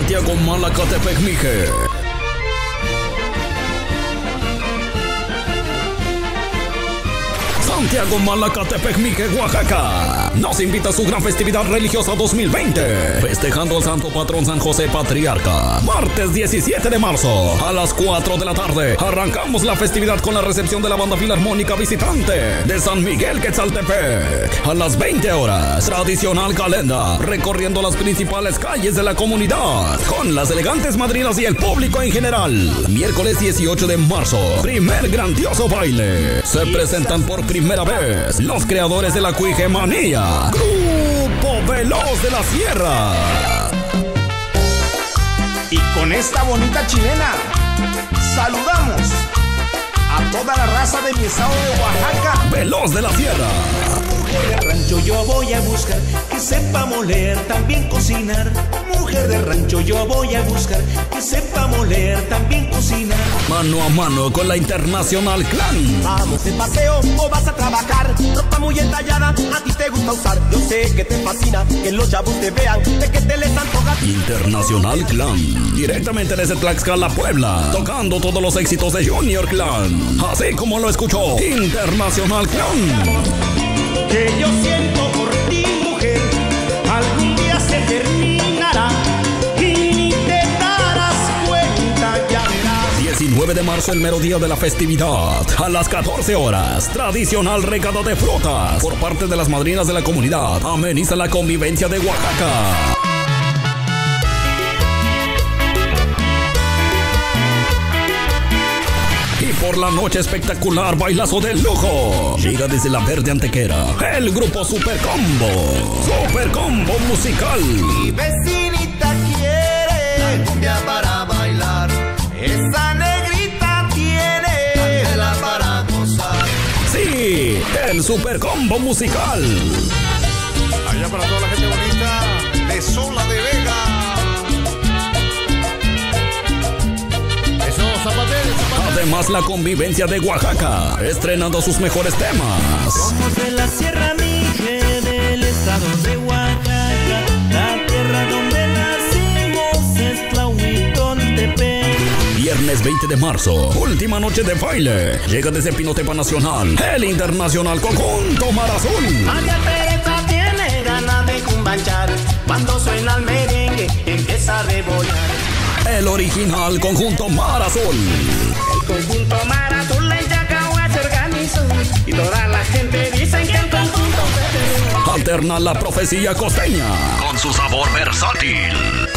Santiago Malacatepec, Mije. Santiago Malacatepec, Mije, Oaxaca, nos invita a su gran festividad religiosa 2020, festejando al santo patrón San José Patriarca. Martes 17 de marzo, a las 4 de la tarde, arrancamos la festividad con la recepción de la banda filarmónica visitante de San Miguel Quetzaltepec. A las 20 horas, tradicional calenda, recorriendo las principales calles de la comunidad, con las elegantes madrinas y el público en general. Miércoles 18 de marzo, primer grandioso baile. Se presentan por primera vez los creadores de la Cuijemanía, Grupo Veloz de la Sierra. Y con esta bonita chilena saludamos a toda la raza de mi estado de Oaxaca. Veloz de la Sierra. Mujer de rancho yo voy a buscar que sepa moler, también cocinar. Mujer de rancho yo voy a buscar que sepa moler, también cocinar. Mano a mano con la Internacional Clan. Vamos de paseo o vas a trabajar. Ropa muy entallada, a ti te gusta usar. Yo sé que te fascina que los chavos te vean, de que te les antoja. Internacional Clan, directamente desde Tlaxcala, Puebla, tocando todos los éxitos de Junior Clan, así como lo escuchó. Internacional Clan. Que yo siento por ti, mujer, algún día se terminará y ni te darás cuenta, ya verás. 19 de marzo, el mero día de la festividad, a las 14 horas, tradicional regado de frutas por parte de las madrinas de la comunidad. Ameniza la convivencia de Oaxaca. Por la noche espectacular, bailazo de lujo. Llega desde la Verde Antequera el grupo Super Combo. Super Combo musical. Mi vecinita quiere la cumbia para bailar. Esa negrita tiene candela para gozar. Sí, el Super Combo musical. Allá para toda la gente bonita de Sola de Vega. Eso, zapatero. Además, la convivencia de Oaxaca, estrenando sus mejores temas. Somos de la Sierra Mije, del estado de Oaxaca. La tierra donde nacimos es Tlahuitoltepec. Viernes 20 de marzo, última noche de baile. Llega desde Pinotepa Nacional, el Internacional Conjunto Mar Azul. María Teresa tiene ganas de cumbanchar. Cuando suena el merengue, empieza a rebollar. El original Conjunto Mar Azul. Conjunto Mar Azul en Yacagua se organizó y toda la gente dice que el conjunto se Alterna la profecía costeña con su sabor versátil.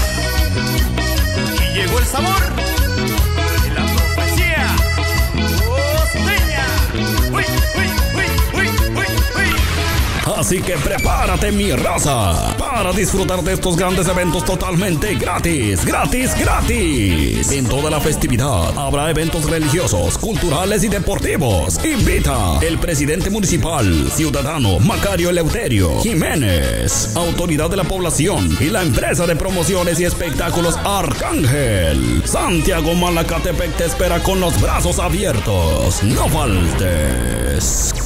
Y llegó el sabor de la profecía costeña. Uy, uy, uy, uy, uy, uy. Así que prepárate, mi raza, para disfrutar de estos grandes eventos totalmente gratis. Gratis, gratis. En toda la festividad habrá eventos religiosos, culturales y deportivos. Invita el presidente municipal, ciudadano Macario Eleuterio Jiménez, autoridad de la población y la empresa de promociones y espectáculos Arcángel. Santiago Malacatepec te espera con los brazos abiertos. No faltes.